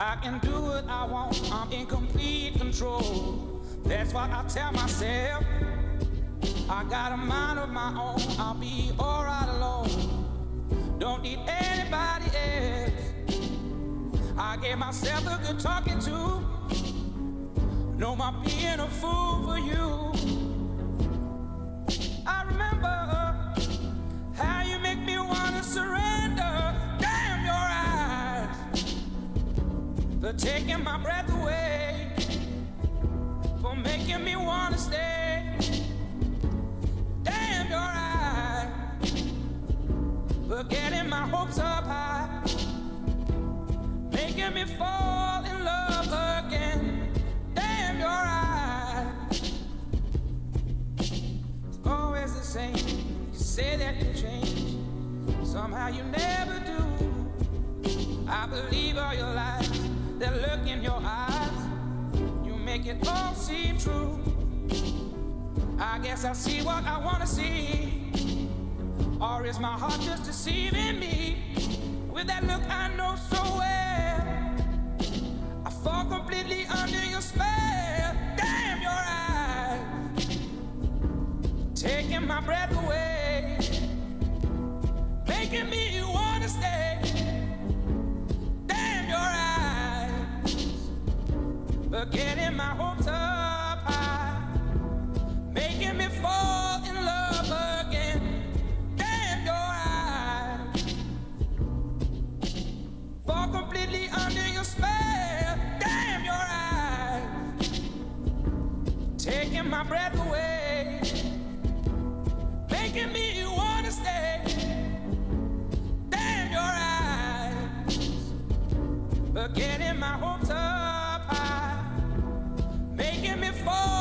I can do what I want, I'm in complete control. That's why I tell myself I got a mind of my own, I'll be alright alone. Don't need anybody else. I gave myself a good talking to. No, I'm being a fool for you. I remember how you make me wanna surrender. Damn your eyes for taking my breath away, for making me wanna stay. Damn your eyes for getting my hopes up high, making me fall in love again. Damn your eyes, it's always the same. You say that you change, somehow you never do. I believe all your lies, that look in your eyes, you make it all seem true. I guess I see what I wanna see, or is my heart just deceiving me? With that look I know so well, I fall completely under your spell. Damn your eyes, taking my breath away, making me wanna stay. Damn your eyes, for getting my hopes up high, making me fall in love again. Damn your eyes, fall completely under your spell. Damn your eyes, taking my breath away, making me wanna stay. Damn your eyes, for getting my hopes up high, making me fall